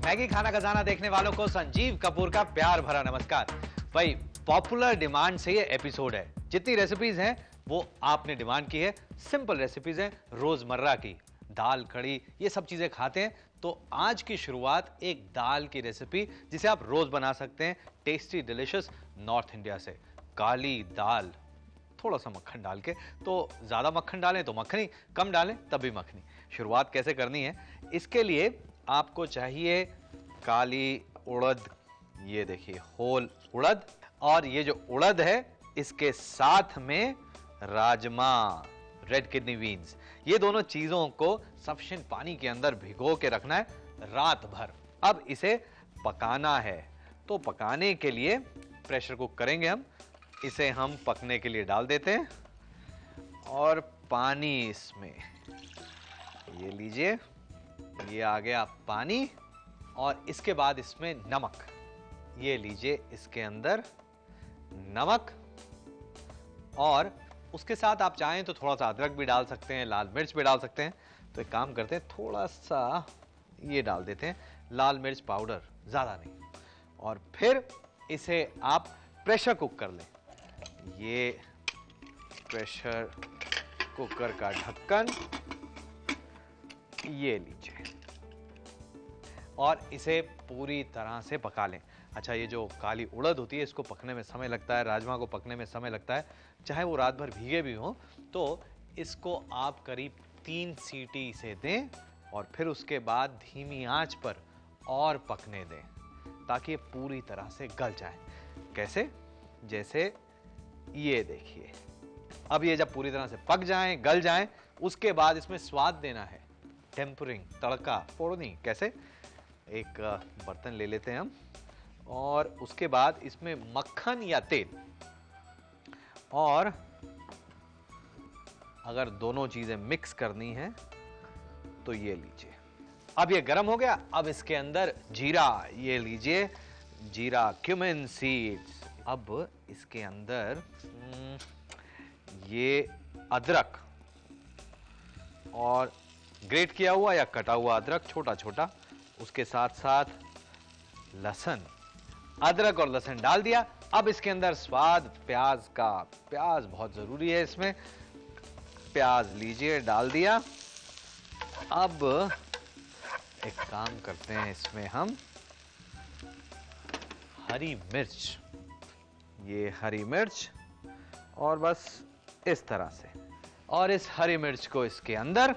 Maggi खाना खजाना देखने वालों को संजीव कपूर का प्यार भरा नमस्कार। भाई पॉपुलर डिमांड से ये एपिसोड है। जितनी रेसिपीज हैं वो आपने डिमांड की है। सिंपल रेसिपीज हैं रोजमर्रा की, दाल कड़ी ये सब चीजें खाते हैं। तो आज की शुरुआत एक दाल की रेसिपी जिसे आप रोज बना सकते हैं, टेस्टी डिलिशियस नॉर्थ इंडिया से। काली दाल, थोड़ा सा मक्खन डाल के, तो ज्यादा मक्खन डालें तो मक्खनी, कम डालें तभी मखनी। शुरुआत कैसे करनी है, इसके लिए आपको चाहिए काली उड़द, ये देखिए होल उड़द, और ये जो उड़द है इसके साथ में राजमा, रेड किडनी बीन्स। ये दोनों चीजों को सफिशिएंट पानी के अंदर भिगो के रखना है रात भर। अब इसे पकाना है, तो पकाने के लिए प्रेशर कुक करेंगे हम। इसे हम पकने के लिए डाल देते हैं और पानी इसमें, ये लीजिए, ये आ गया पानी। और इसके बाद इसमें नमक, ये लीजिए, इसके अंदर नमक। और उसके साथ आप चाहें तो थोड़ा सा अदरक भी डाल सकते हैं, लाल मिर्च भी डाल सकते हैं। तो एक काम करते हैं, थोड़ा सा ये डाल देते हैं लाल मिर्च पाउडर, ज्यादा नहीं। और फिर इसे आप प्रेशर कुक कर लें। ये प्रेशर कुकर का ढक्कन, ये लीजिए, और इसे पूरी तरह से पका लें। अच्छा, ये जो काली उड़द होती है इसको पकने में समय लगता है, राजमा को पकने में समय लगता है, चाहे वो रात भर भीगे भी हों। तो इसको आप करीब 3 सीटी से दें और फिर उसके बाद धीमी आंच पर और पकने दें ताकि ये पूरी तरह से गल जाए। कैसे? जैसे ये देखिए। अब ये जब पूरी तरह से पक जाएं, गल जाएं, उसके बाद इसमें स्वाद देना है, टेम्परिंग, तड़का, फोड़नी। कैसे? एक बर्तन ले लेते हैं हम और उसके बाद इसमें मक्खन या तेल, और अगर दोनों चीजें मिक्स करनी है तो ये लीजिए। अब ये गर्म हो गया। अब इसके अंदर जीरा, ये लीजिए, जीरा, क्यूमिन सीड्स। अब इसके अंदर ये अदरक, और ग्रेट किया हुआ या कटा हुआ अदरक छोटा छोटा, उसके साथ साथ लहसुन। अदरक और लहसुन डाल दिया। अब इसके अंदर स्वाद प्याज का, प्याज बहुत जरूरी है इसमें। प्याज लीजिए, डाल दिया। अब एक काम करते हैं, इसमें हम हरी मिर्च, ये हरी मिर्च, और बस इस तरह से। और इस हरी मिर्च को इसके अंदर,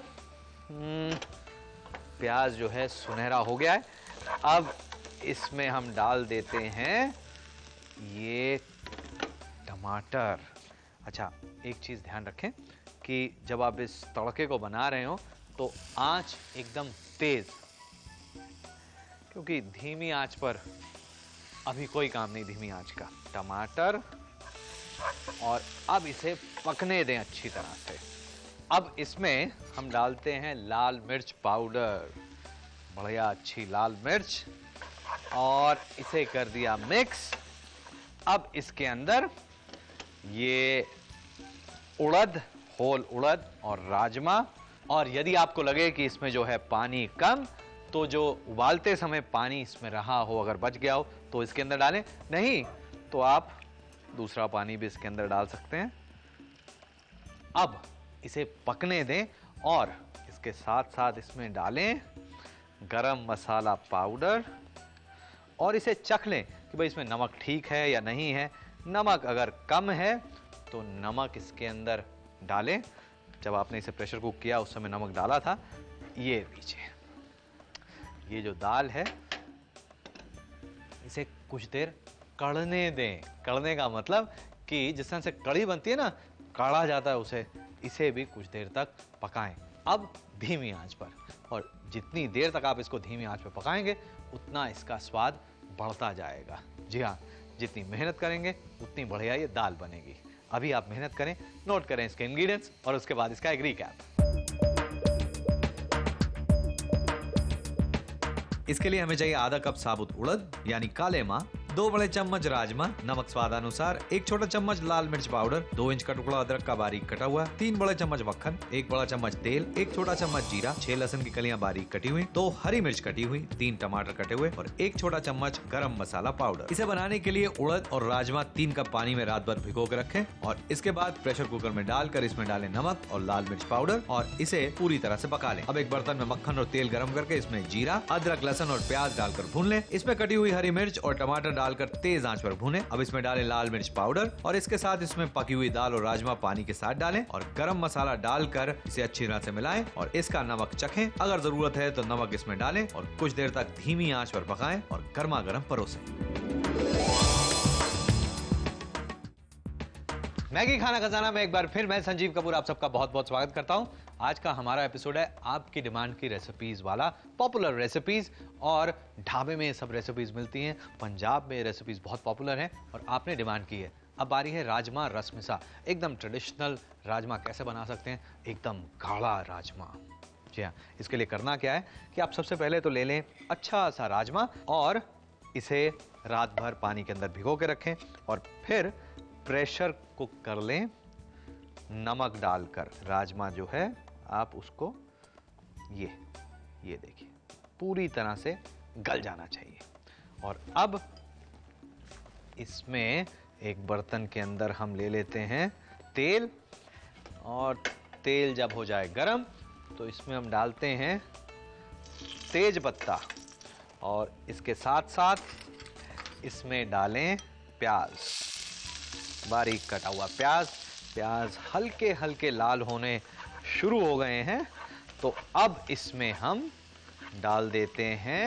प्याज जो है सुनहरा हो गया है। अब इसमें हम डाल देते हैं ये टमाटर। अच्छा, एक चीज ध्यान रखें कि जब आप इस तड़के को बना रहे हो तो आंच एकदम तेज, क्योंकि धीमी आंच पर अभी कोई काम नहीं, धीमी आंच का। टमाटर, और अब इसे पकने दें अच्छी तरह से। अब इसमें हम डालते हैं लाल मिर्च पाउडर, बढ़िया अच्छी लाल मिर्च, और इसे कर दिया मिक्स। अब इसके अंदर ये उड़द, होल उड़द और राजमा। और यदि आपको लगे कि इसमें जो है पानी कम, तो जो उबालते समय पानी इसमें रहा हो, अगर बच गया हो, तो इसके अंदर डालें। नहीं तो आप दूसरा पानी भी इसके अंदर डाल सकते हैं। अब इसे पकने दें और इसके साथ साथ इसमें डालें गरम मसाला पाउडर, और इसे चख लें कि भाई इसमें नमक ठीक है या नहीं है। नमक अगर कम है तो नमक इसके अंदर डालें। जब आपने इसे प्रेशर कुक किया उस समय नमक डाला था। ये लीजिए, ये जो दाल है इसे कुछ देर कढ़ने दें। कढ़ने का मतलब कि जिस तरह से कढ़ी बनती है ना, काढ़ा जाता है उसे, इसे भी कुछ देर तक पकाएं। अब धीमी आंच पर, और जितनी देर तक आप इसको धीमी आंच पर पकाएंगे उतना इसका स्वाद बढ़ता जाएगा। जी हाँ, जितनी मेहनत करेंगे उतनी बढ़िया ये दाल बनेगी। अभी आप मेहनत करें, नोट करें इसके इंग्रेडिएंट्स, और उसके बाद इसका एक रिकैप। इसके लिए हमें चाहिए आधा कप साबुत उड़द यानी काले माह, 2 बड़े चम्मच राजमा, नमक स्वादानुसार, 1 छोटा चम्मच लाल मिर्च पाउडर, 2 इंच का टुकड़ा अदरक का बारीक कटा हुआ, 3 बड़े चम्मच मक्खन, 1 बड़ा चम्मच तेल, 1 छोटा चम्मच जीरा, 6 लहसुन की कलियां बारीक कटी हुई, 2 हरी मिर्च कटी हुई, 3 टमाटर कटे हुए और 1 छोटा चम्मच गरम मसाला पाउडर। इसे बनाने के लिए उड़द और राजमा 3 कप पानी में रात भर भिगो के रखें और इसके बाद प्रेशर कुकर में डालकर इसमें डालें नमक और लाल मिर्च पाउडर और इसे पूरी तरह से पका लें। अब एक बर्तन में मक्खन और तेल गरम करके इसमें जीरा, अदरक, लहसुन और प्याज डालकर भून लें। इसमें कटी हुई हरी मिर्च और टमाटर डालकर तेज आंच पर भूनें। अब इसमें डालें लाल मिर्च पाउडर और इसके साथ इसमें पकी हुई दाल और राजमा पानी के साथ डालें और गरम मसाला डालकर इसे अच्छी तरह से मिलाएं और इसका नमक चखें। अगर जरूरत है तो नमक इसमें डालें और कुछ देर तक धीमी आंच पर पकाएं और गर्मा गर्म परोसें। मैगी खाना खजाना में एक बार फिर मैं संजीव कपूर आप सबका बहुत बहुत स्वागत करता हूं। आज का हमारा एपिसोड है आपकी डिमांड की रेसिपीज वाला, पॉपुलर रेसिपीज, और ढाबे में ये सब रेसिपीज मिलती हैं। पंजाब में ये रेसिपीज बहुत पॉपुलर हैं और आपने डिमांड की है। अब बारी है राजमा रसमिसा। एकदम ट्रेडिशनल राजमा कैसे बना सकते हैं, एकदम गाढ़ा राजमा। जी हाँ, इसके लिए करना क्या है कि आप सबसे पहले तो ले लें अच्छा सा राजमा और इसे रात भर पानी के अंदर भिगो के रखें और फिर प्रेशर कुक कर लें नमक डालकर। राजमा जो है आप उसको ये देखिए पूरी तरह से गल जाना चाहिए। और अब इसमें एक बर्तन के अंदर हम ले लेते हैं तेल और तेल जब हो जाए गरम तो इसमें हम डालते हैं तेज पत्ता और इसके साथ साथ इसमें डालें प्याज, बारीक कटा हुआ प्याज। प्याज हल्के हल्के लाल होने शुरू हो गए हैं तो अब इसमें हम डाल देते हैं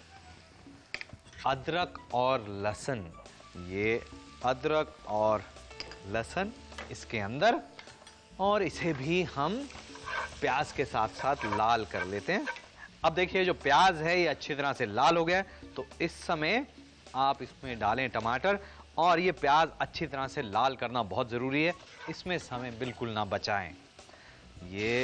अदरक और लहसुन। ये अदरक और लहसुन इसके अंदर, और इसे भी हम प्याज के साथ साथ लाल कर लेते हैं। अब देखिए जो प्याज है ये अच्छी तरह से लाल हो गया, तो इस समय आप इसमें डालें टमाटर और ये प्याज अच्छी तरह से लाल करना बहुत ज़रूरी है, इसमें समय बिल्कुल ना बचाएं। ये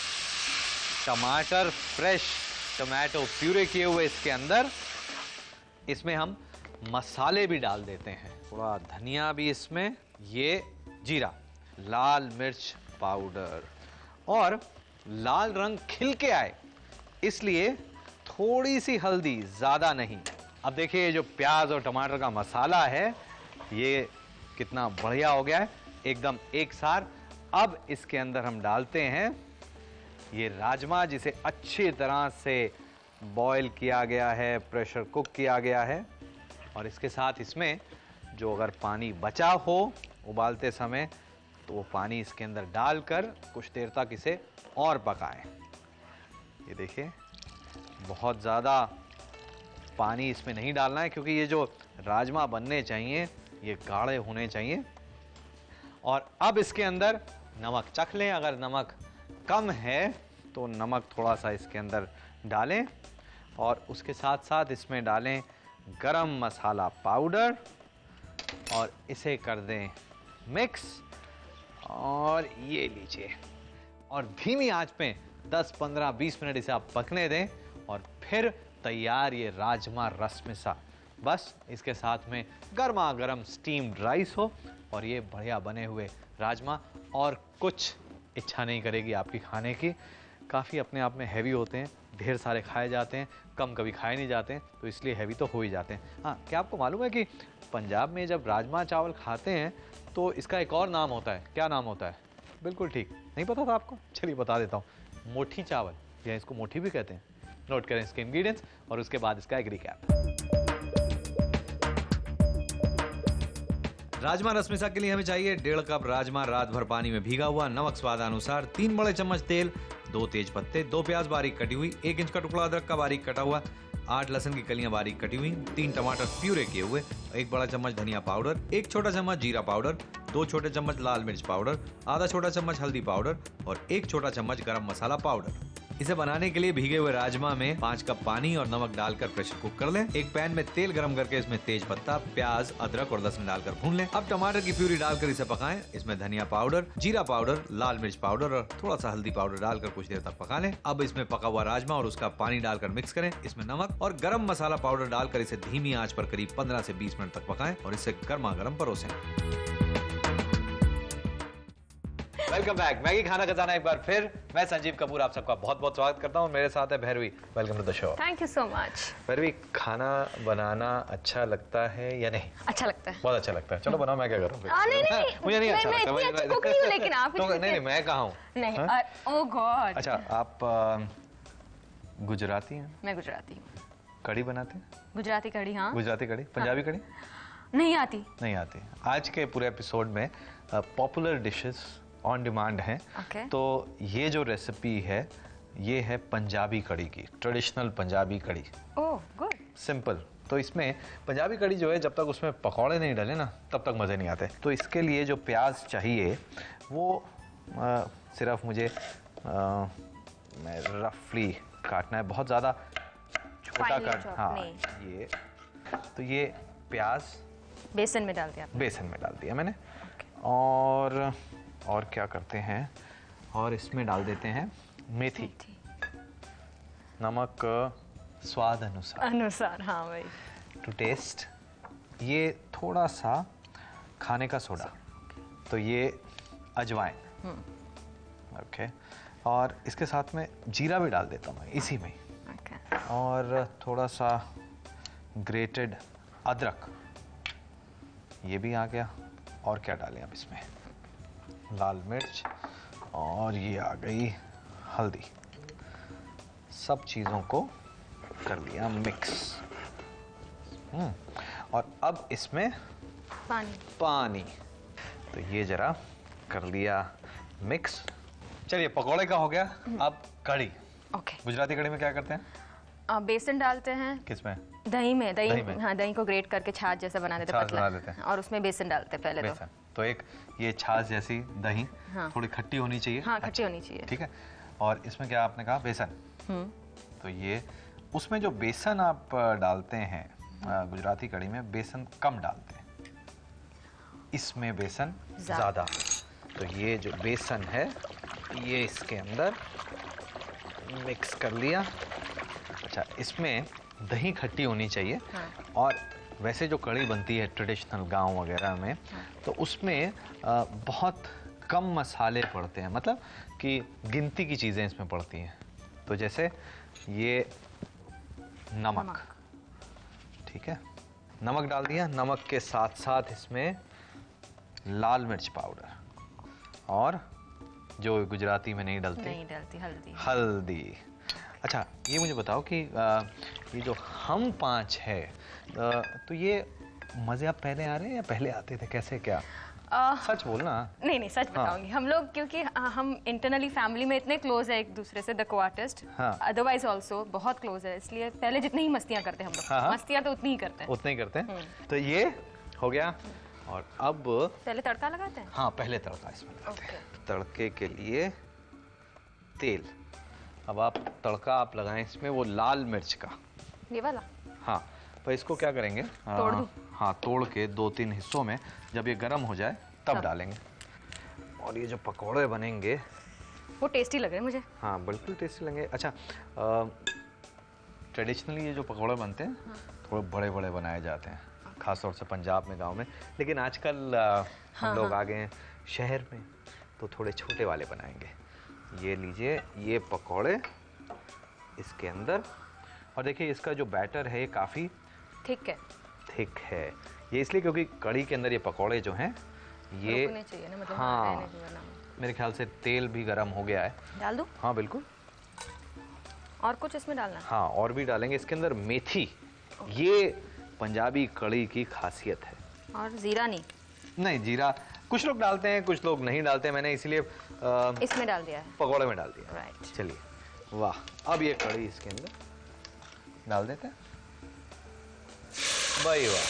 टमाटर फ्रेश टमाटो प्यूरे किए हुए इसके अंदर, इसमें हम मसाले भी डाल देते हैं, थोड़ा धनिया भी इसमें, ये जीरा, लाल मिर्च पाउडर, और लाल रंग खिल के आए इसलिए थोड़ी सी हल्दी, ज़्यादा नहीं। अब देखिए ये जो प्याज और टमाटर का मसाला है ये कितना बढ़िया हो गया है, एकदम एक सार। अब इसके अंदर हम डालते हैं ये राजमा जिसे अच्छी तरह से बॉईल किया गया है, प्रेशर कुक किया गया है, और इसके साथ इसमें जो अगर पानी बचा हो उबालते समय तो वो पानी इसके अंदर डालकर कुछ देर तक इसे और पकाएं। ये देखिए बहुत ज़्यादा पानी इसमें नहीं डालना है क्योंकि ये जो राजमा बनने चाहिए ये गाढ़े होने चाहिए। और अब इसके अंदर नमक चख लें, अगर नमक कम है तो नमक थोड़ा सा इसके अंदर डालें और उसके साथ साथ इसमें डालें गरम मसाला पाउडर और इसे कर दें मिक्स, और ये लीजिए, और धीमी आंच पे 10, 15, 20 मिनट इसे आप पकने दें और फिर तैयार ये राजमा रसमिसा। बस इसके साथ में गर्मा गर्म स्टीम्ड राइस हो और ये बढ़िया बने हुए राजमा, और कुछ इच्छा नहीं करेगी आपकी खाने की। काफ़ी अपने आप में हैवी होते हैं, ढेर सारे खाए जाते हैं, कम कभी खाए नहीं जाते हैं, तो इसलिए हैवी तो हो ही जाते हैं। हाँ, क्या आपको मालूम है कि पंजाब में जब राजमा चावल खाते हैं तो इसका एक और नाम होता है? क्या नाम होता है? बिल्कुल ठीक, नहीं पता था आपको? चलिए बता देता हूँ, मोठी चावल, या इसको मोठी भी कहते हैं। नोट करें इसके इंग्रेडिएंट्स और उसके बाद इसका एक रिकैप। राजमा रसमिसा के लिए हमें चाहिए 1.5 कप राजमा रात भर पानी में भीगा हुआ, नमक स्वादानुसार, 3 बड़े चम्मच तेल, 2 तेज पत्ते, 2 प्याज बारीक कटी हुई, 1 इंच का टुकड़ा अदरक का बारीक कटा हुआ, 8 लहसुन की कलियां बारीक कटी हुई, 3 टमाटर प्यूरे किए हुए, 1 बड़ा चम्मच धनिया पाउडर, 1 छोटा चम्मच जीरा पाउडर, 2 छोटे चम्मच लाल मिर्च पाउडर, आधा छोटा चम्मच हल्दी पाउडर और 1 छोटा चम्मच गरम मसाला पाउडर। इसे बनाने के लिए भीगे हुए राजमा में 5 कप पानी और नमक डालकर प्रेशर कुक कर लें। एक पैन में तेल गरम करके इसमें तेज पत्ता, प्याज, अदरक और लहसुन डालकर भून लें। अब टमाटर की प्यूरी डालकर इसे पकाएं। इसमें धनिया पाउडर, जीरा पाउडर, लाल मिर्च पाउडर और थोड़ा सा हल्दी पाउडर डालकर कुछ देर तक पका लें। अब इसमें पका हुआ राजमा और उसका पानी डालकर मिक्स करें। इसमें नमक और गरम मसाला पाउडर डालकर इसे धीमी आंच पर करीब 15 से 20 मिनट तक पकाएं और इसे गर्मा गर्म परोसें। वेलकम बैक, मैगी खाना खजाना एक बार फिर। मैं संजीव कपूर आप सबका बहुत बहुत स्वागत करता हूँ। मेरे साथ है Bhairavi. Welcome to the show. Thank you so much. Bhairavi, खाना बनाना अच्छा लगता है या नहीं? अच्छा लगता है, बहुत अच्छा लगता है। चलो बनाओ, मैं क्या करूँ? नहीं मुझे नहीं अच्छा लगता। मैं इतनी अच्छी कुक नहीं हूँ, लेकिन आप नहीं, मैं कहाँ हूँ? नहीं। Oh God. अच्छा, आप गुजराती हैं? मैं गुजराती हूँ। कढ़ी बनाते हैं? गुजराती कढ़ी? हाँ। गुजराती कढ़ी? पंजाबी कढ़ी? नहीं आती। नहीं आती। आज के पूरे एपिसोड में पॉपुलर डिशेस ऑन डिमांड हैं। तो ये जो रेसिपी है ये है पंजाबी कढ़ी की, traditional Punjabi kadhi. Oh good. Simple. तो इसमें पंजाबी कढ़ी जो है, जब तक उसमें पकौड़े नहीं डले ना तब तक मज़े नहीं आते। तो इसके लिए जो प्याज चाहिए वो सिर्फ मुझे रफली काटना है, बहुत ज़्यादा छोटा काट। हाँ, ये तो ये प्याज बेसन में डाल दिया। बेसन में डाल दिया मैंने। और क्या करते हैं, और इसमें डाल देते हैं मेथी, नमक स्वाद अनुसार। हाँ भाई। To taste. ये थोड़ा सा खाने का सोडा, तो ये अजवाइन। ओके। और इसके साथ में जीरा भी डाल देता हूँ मैं इसी में। और थोड़ा सा ग्रेटेड अदरक, ये भी आ गया। और क्या डालें अब इसमें? लाल मिर्च, और ये आ गई हल्दी। सब चीज़ों को कर लिया मिक्स। और अब इसमें पानी। तो ये जरा कर लिया मिक्स। चलिए, पकौड़े का हो गया। अब कढ़ी। ओके। गुजराती कढ़ी में क्या करते हैं? बेसन डालते हैं। किसमें? दही में। हाँ, दही को ग्रेट करके छाछ जैसा बना देते हैं, और उसमें बेसन डालते हैं पहले। तो एक ये छाछ जैसी दही। हाँ। थोड़ी खट्टी होनी चाहिए। हाँ, खट्टी होनी चाहिए। ठीक है। और इसमें क्या आपने कहा? बेसन। तो ये उसमें जो बेसन आप डालते हैं गुजराती कढ़ी में, बेसन कम डालते हैं, इसमें बेसन ज़्यादा। तो ये जो बेसन है ये इसके अंदर मिक्स कर लिया। अच्छा, इसमें दही खट्टी होनी चाहिए। हाँ। और वैसे जो कढ़ी बनती है ट्रेडिशनल गांव वगैरह में, तो उसमें बहुत कम मसाले पड़ते हैं, मतलब कि गिनती की चीज़ें इसमें पड़ती हैं। तो जैसे ये नमक। ठीक है, नमक डाल दिया। नमक के साथ साथ इसमें लाल मिर्च पाउडर, और जो गुजराती में नहीं डलती हल्दी। अच्छा, ये मुझे बताओ कि ये जो हम 5 है, तो ये मज़े आप पहले आ रहे हैं या पहले आते थे? कैसे क्या? सच बोलना। नहीं, सच बताऊंगी। हम लोग क्योंकि हम इंटरनली फैमिली में इतने क्लोज है एक दूसरे से, द को-आर्टिस्ट, अदरवाइज ऑल्सो बहुत क्लोज है, इसलिए पहले जितनी ही मस्तियां करते हैं हम लोग, मस्तियां तो उतनी ही करते हैं। तो ये हो गया। और अब पहले तड़का लगाते हैं। हाँ, पहले तड़का इसमें लगाते हैं। तड़के के लिए तेल। अब आप तड़का आप लगाएं इसमें वो लाल मिर्च का, ये वाला। हाँ, तो इसको क्या करेंगे? तोड़ दूं? हाँ, तोड़ के 2-3 हिस्सों में, जब ये गर्म हो जाए तब डालेंगे। और ये जो पकौड़े बनेंगे वो टेस्टी लग रहे हैं मुझे। हाँ, बिल्कुल टेस्टी लगेंगे। अच्छा, ट्रेडिशनली ये जो पकौड़े बनते हैं थोड़े बड़े बड़े बनाए जाते हैं, खासतौर से पंजाब में, गांव में। लेकिन आजकल हम लोग आ गए हैं शहर में, तो थोड़े छोटे वाले बनाएंगे। ये लीजिए, ये पकौड़े इसके अंदर। और देखिए, इसका जो बैटर है काफ़ी थिक है। ये इसलिए क्योंकि कढ़ी के अंदर ये पकौड़े जो हैं ये रुकने चाहिए ना, मतलब। हाँ, मेरे ख्याल से तेल भी गर्म हो गया है। डाल दूं? हाँ, बिल्कुल। और कुछ इसमें डालना? हाँ, और भी डालेंगे इसके अंदर मेथी। ये पंजाबी कढ़ी की खासियत है। और जीरा नहीं, जीरा कुछ लोग डालते हैं, कुछ लोग नहीं डालते हैं। मैंने इसलिए इसमें डाल दिया है, पकौड़े में डाल दिया। राइट। चलिए, वाह। अब ये कढ़ी इसके अंदर डाल देते हैं। भाई वाह,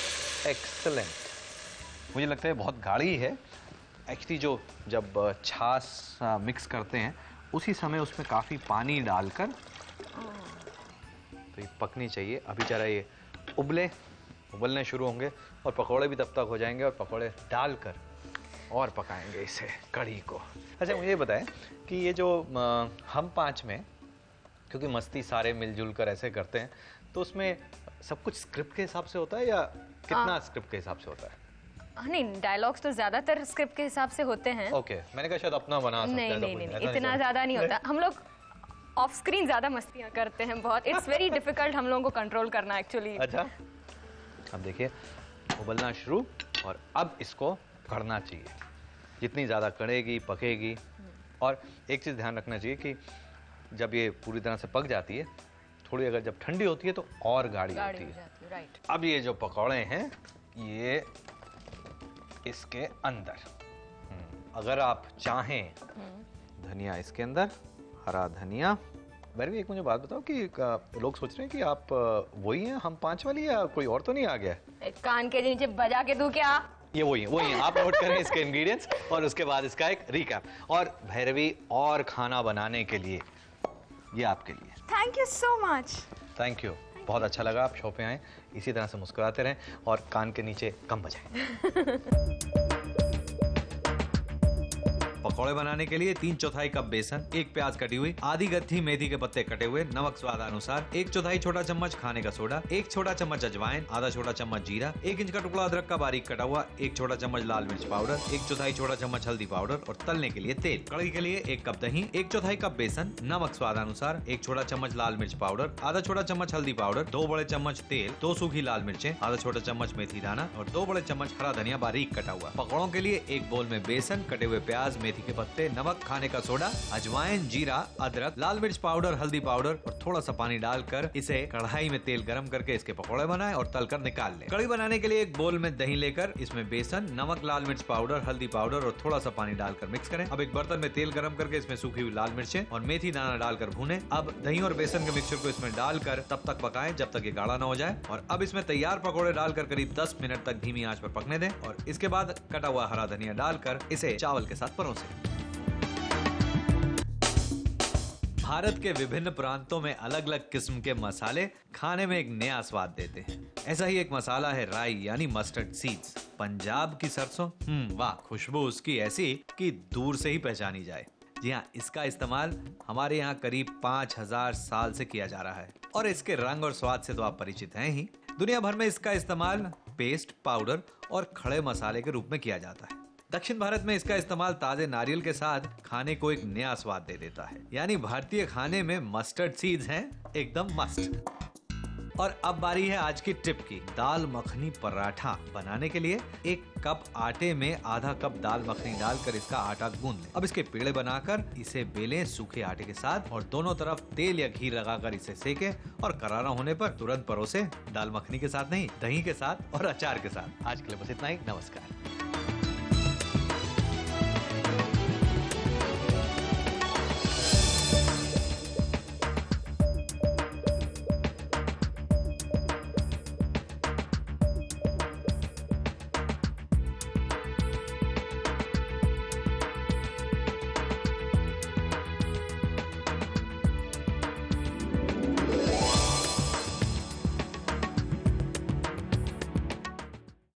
एक्सीलेंट। मुझे लगता है बहुत गाढ़ी है एक्चुअली। जो जब छाछ मिक्स करते हैं उसी समय उसमें काफ़ी पानी डालकर, तो ये पकनी चाहिए। अभी जरा ये उबलने शुरू होंगे और पकौड़े भी तब तक हो जाएंगे, और पकौड़े डालकर और पकाएंगे इसे, कढ़ी को। अच्छा, मुझे ये बताएं कि ये जो हम 5 में, क्योंकि मस्ती सारे मिलजुल कर ऐसे करते हैं, तो उसमें सब कुछ स्क्रिप्ट के हिसाब से होता है या कितना स्क्रिप्ट के हिसाब से होता है? नहीं, डायलॉग्स तो ज्यादातर स्क्रिप्ट के हिसाब से होते हैं। ओके, मैंने कहा शायद अपना बना सकते हैं। नहीं, इतना ज्यादा नहीं होता। हम लोग ऑफ स्क्रीन ज्यादा मस्तियां करते हैं बहुत। इट्स वेरी डिफिकल्ट हम लोगों को कंट्रोल करना एक्चुअली। अच्छा, अब देखिए उबलना शुरू, और अब इसको कढ़ना चाहिए। जितनी ज़्यादा कढ़ेगी पकेगी। और एक चीज़ ध्यान रखना चाहिए कि जब ये पूरी तरह से पक जाती है, थोड़ी अगर जब ठंडी होती है तो और गाढ़ी होती है। राइट। अब ये जो पकौड़े हैं ये इसके अंदर, अगर आप चाहें धनिया इसके अंदर, हरा धनिया। वैसे एक मुझे बात बताओ कि लोग सोच रहे हैं कि आप वही हैं हम 5 वाली, या कोई और तो नहीं आ गया? एक कान के नीचे बजा के दूं क्या? ये वही है। आप नोट करें इसके इंग्रेडिएंट्स और उसके बाद इसका एक रिकैप। और भैरवी और खाना बनाने के लिए ये आपके लिए। Thank you so much. Thank you, बहुत अच्छा लगा आप शो पे आए। इसी तरह से मुस्कुराते रहें और कान के नीचे कम बजाएं। पकौड़े बनाने के लिए 3/4 कप बेसन, 1 प्याज कटी हुई, आधी गत्थी मेथी के पत्ते कटे हुए, नमक स्वादानुसार, 1/4 छोटा चम्मच खाने का सोडा, 1 छोटा चम्मच अजवाइन, आधा छोटा चम्मच जीरा, 1 इंच का टुकड़ा अदरक का बारीक कटा हुआ, 1 छोटा चम्मच लाल मिर्च पाउडर, 1/4 छोटा चम्मच हल्दी पाउडर, और तलने के लिए तेल। कढ़ी के लिए 1 कप दही, 1/4 कप बेसन, नमक स्वादानुसार, 1 छोटा चम्मच लाल मिर्च पाउडर, आधा छोटा चम्मच हल्दी पाउडर, 2 बड़े चम्मच तेल, 2 सूखी लाल मिर्चें, आधा छोटा चम्मच मेथी दाना और 2 बड़े चम्मच हरा धनिया बारीक कटा हुआ। पकौड़ों के लिए एक बोल में बेसन, कटे हुए प्याज, मेथी के पत्ते, नमक, खाने का सोडा, अजवाइन, जीरा, अदरक, लाल मिर्च पाउडर, हल्दी पाउडर और थोड़ा सा पानी डालकर इसे कढ़ाई में तेल गरम करके इसके पकौड़े बनाएं और तलकर निकाल लें। कढ़ी बनाने के लिए एक बोल में दही लेकर इसमें बेसन, नमक, लाल मिर्च पाउडर, हल्दी पाउडर और थोड़ा सा पानी डालकर मिक्स करें। अब एक बर्तन में तेल गरम करके इसमें सूखी हुई लाल मिर्चें और मेथी दाना डालकर भूनें। अब दही और बेसन के मिक्सचर को इसमें डालकर तब तक पकाएं जब तक ये गाढ़ा न हो जाए। और अब इसमें तैयार पकौड़े डालकर करीब 10 मिनट तक धीमी आंच पर पकने दें और इसके बाद कटा हुआ हरा धनिया डालकर इसे चावल के साथ परोसें। भारत के विभिन्न प्रांतों में अलग अलग किस्म के मसाले खाने में एक नया स्वाद देते हैं। ऐसा ही एक मसाला है राई यानी मस्टर्ड सीड्स। पंजाब की सरसों, वाह, खुशबू उसकी ऐसी कि दूर से ही पहचानी जाए। जी हाँ, इसका इस्तेमाल हमारे यहाँ करीब 5000 साल से किया जा रहा है और इसके रंग और स्वाद से तो आप परिचित हैं ही। दुनिया भर में इसका इस्तेमाल पेस्ट, पाउडर और खड़े मसाले के रूप में किया जाता है। दक्षिण भारत में इसका इस्तेमाल ताजे नारियल के साथ खाने को एक नया स्वाद दे देता है। यानी भारतीय खाने में मस्टर्ड सीड्स हैं एकदम मस्त। और अब बारी है आज की टिप की। दाल मखनी पराठा बनाने के लिए 1 कप आटे में आधा कप दाल मखनी डालकर इसका आटा गूंद लें। अब इसके पेड़े बनाकर इसे बेलें सूखे आटे के साथ और दोनों तरफ तेल या घी लगाकर इसे सेकें और करारा होने पर तुरंत परोसें। दाल मखनी के साथ नहीं, दही के साथ और अचार के साथ। आज के लिए बस इतना ही। नमस्कार।